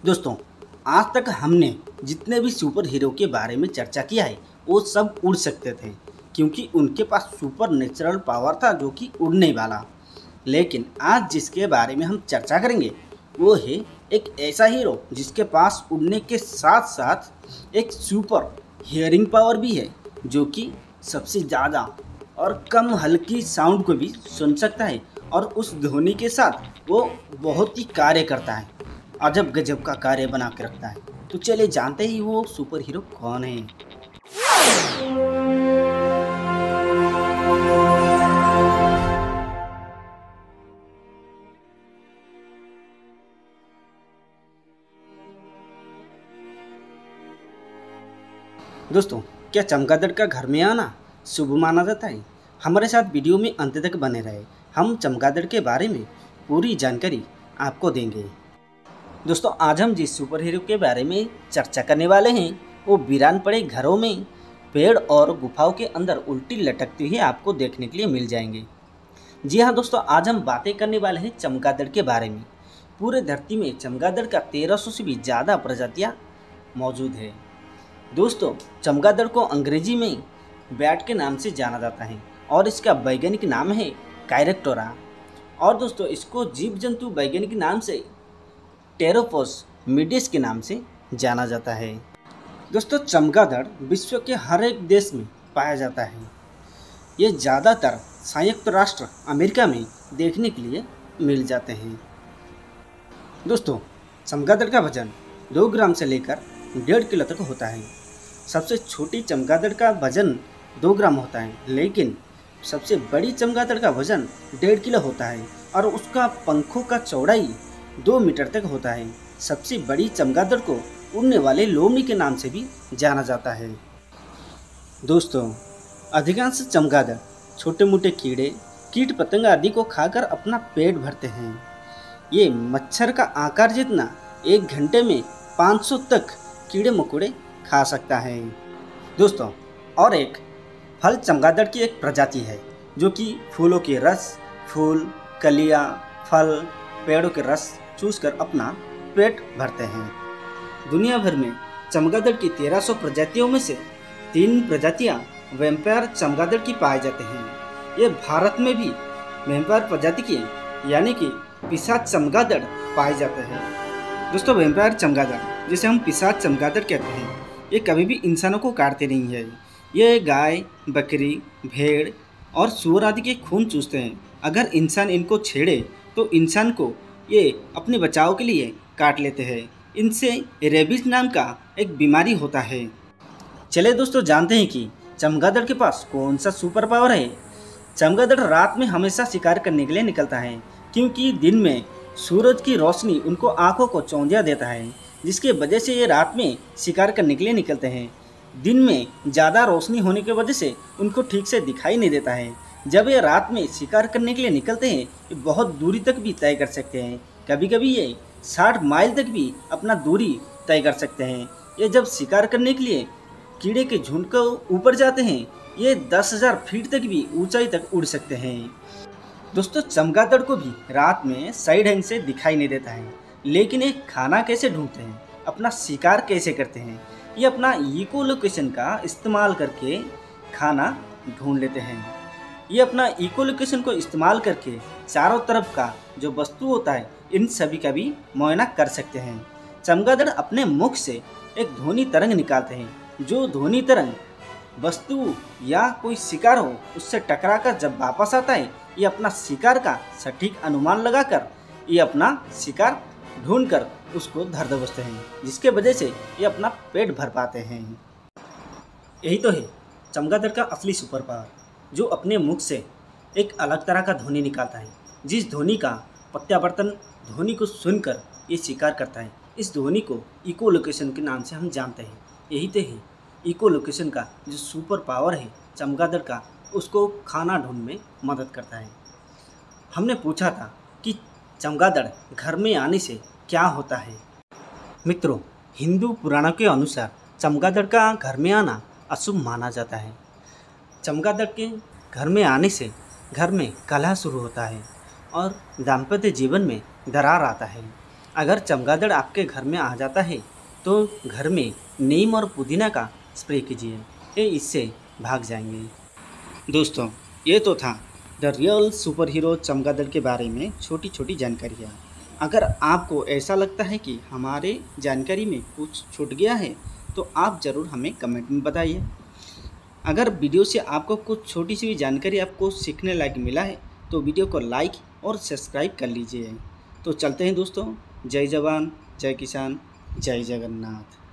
दोस्तों, आज तक हमने जितने भी सुपर हीरो के बारे में चर्चा किया है वो सब उड़ सकते थे, क्योंकि उनके पास सुपर नेचुरल पावर था जो कि उड़ने वाला। लेकिन आज जिसके बारे में हम चर्चा करेंगे वो है एक ऐसा हीरो जिसके पास उड़ने के साथ साथ एक सुपर हियरिंग पावर भी है, जो कि सबसे ज़्यादा और कम हल्की साउंड को भी सुन सकता है और उस ध्वनि के साथ वो बहुत ही कार्य करता है, अजब गजब का कार्य बना के रखता है। तो चलिए जानते ही वो सुपर हीरो कौन है। दोस्तों, क्या चमगादड़ का घर में आना शुभ माना जाता है? हमारे साथ वीडियो में अंत तक बने रहे। हम चमगादड़ के बारे में पूरी जानकारी आपको देंगे। दोस्तों, आज हम जिस सुपर हीरो के बारे में चर्चा करने वाले हैं वो वीरान पड़े घरों में पेड़ और गुफाओं के अंदर उल्टी लटकती हुई आपको देखने के लिए मिल जाएंगे। जी हाँ दोस्तों, आज हम बातें करने वाले हैं चमगादड़ के बारे में। पूरे धरती में चमगादड़ का 1300 से भी ज़्यादा प्रजातियाँ मौजूद है। दोस्तों, चमगादड़ को अंग्रेजी में बैट के नाम से जाना जाता है और इसका वैज्ञानिक नाम है कायरेक्टोरा। और दोस्तों, इसको जीव जंतु वैज्ञानिक नाम से टेरोपोस मिडिस के नाम से जाना जाता है। दोस्तों, चमगादड़ विश्व के हर एक देश में पाया जाता है। ये ज़्यादातर संयुक्त राष्ट्र अमेरिका में देखने के लिए मिल जाते हैं। दोस्तों, चमगादड़ का वजन 2 ग्राम से लेकर 1.5 किलो तक होता है। सबसे छोटी चमगादड़ का वजन 2 ग्राम होता है, लेकिन सबसे बड़ी चमगादड़ का वजन 1.5 किलो होता है और उसका पंखों का चौड़ाई 2 मीटर तक होता है। सबसे बड़ी चमगादड़ को उड़ने वाले लोमड़ी के नाम से भी जाना जाता है। दोस्तों, अधिकांश चमगादड़ छोटे मोटे कीड़े, कीट पतंग आदि को खाकर अपना पेट भरते हैं। ये मच्छर का आकार जितना 1 घंटे में 500 तक कीड़े मकोड़े खा सकता है। दोस्तों, और एक फल चमगादड़ की एक प्रजाति है जो कि फूलों के रस, फूल, कलियां, फल, पेड़ों के रस चूसकर अपना पेट भरते हैं। दुनिया भर में चमगादड़ की 1300 प्रजातियों में से 3 प्रजातियां वैम्पायर चमगादड़ की पाई जाती हैं। ये भारत में भी वैम्पायर प्रजाति की यानी कि पिशाच चमगादड़ पाए जाते हैं। दोस्तों, वैम्पायर चमगादड़ जिसे हम पिशाच चमगादड़ कहते हैं, ये कभी भी इंसानों को काटते नहीं है। ये गाय, बकरी, भेड़ और सूअर आदि के खून चूसते हैं। अगर इंसान इनको छेड़े तो इंसान को ये अपने बचाव के लिए काट लेते हैं। इनसे रेबीज नाम का एक बीमारी होता है। चलिए दोस्तों, जानते हैं कि चमगादड़ के पास कौन सा सुपर पावर है। चमगादड़ रात में हमेशा शिकार करने के लिए निकलता है, क्योंकि दिन में सूरज की रोशनी उनको आंखों को चौंधिया देता है, जिसके वजह से ये रात में शिकार करने के लिए निकलते हैं। दिन में ज़्यादा रोशनी होने की वजह से उनको ठीक से दिखाई नहीं देता है। जब ये रात में शिकार करने के लिए निकलते हैं, ये बहुत दूरी तक भी तय कर सकते हैं। कभी कभी ये 60 माइल तक भी अपना दूरी तय कर सकते हैं। ये जब शिकार करने के लिए कीड़े के झुंड को ऊपर जाते हैं, ये 10,000 फीट तक भी ऊंचाई तक उड़ सकते हैं। दोस्तों, चमगादड़ को भी रात में सही ढंग से दिखाई नहीं देता है, लेकिन ये खाना कैसे ढूंढते हैं, अपना शिकार कैसे करते हैं, ये अपना इको लोकेशन का इस्तेमाल करके खाना ढूंढ लेते हैं। ये अपना इको लोकेशन को इस्तेमाल करके चारों तरफ का जो वस्तु होता है इन सभी का भी मुआयना कर सकते हैं। चमगादड़ अपने मुख से एक ध्वनि तरंग निकालते हैं। जो ध्वनि तरंग वस्तु या कोई शिकार हो उससे टकरा कर जब वापस आता है, ये अपना शिकार का सटीक अनुमान लगाकर ये अपना शिकार ढूंढकर उसको धर दबोचते हैं, जिसके वजह से ये अपना पेट भर पाते हैं। यही तो है चमगादड़ का असली सुपर पावर, जो अपने मुख से एक अलग तरह का ध्वनि निकालता है, जिस ध्वनि का प्रत्यावर्तन ध्वनि को सुनकर ये शिकार करता है। इस ध्वनि को इको लोकेशन के नाम से हम जानते हैं। यही तो है इको लोकेशन का जो सुपर पावर है चमगादड़ का, उसको खाना ढूंढ में मदद करता है। हमने पूछा था कि चमगादड़ घर में आने से क्या होता है। मित्रों, हिंदू पुराणों के अनुसार चमगादड़ का घर में आना अशुभ माना जाता है। चमगादड़ के घर में आने से घर में कलह शुरू होता है और दाम्पत्य जीवन में दरार आता है। अगर चमगादड़ आपके घर में आ जाता है तो घर में नीम और पुदीना का स्प्रे कीजिए, ये इससे भाग जाएंगे। दोस्तों, ये तो था द रियल सुपर हीरो चमगादड़ के बारे में छोटी छोटी जानकारियाँ। अगर आपको ऐसा लगता है कि हमारे जानकारी में कुछ छूट गया है तो आप ज़रूर हमें कमेंट में बताइए। अगर वीडियो से आपको कुछ छोटी सी भी जानकारी आपको सीखने लायक मिला है तो वीडियो को लाइक और सब्सक्राइब कर लीजिए। तो चलते हैं दोस्तों, जय जवान, जय किसान, जय जगन्नाथ।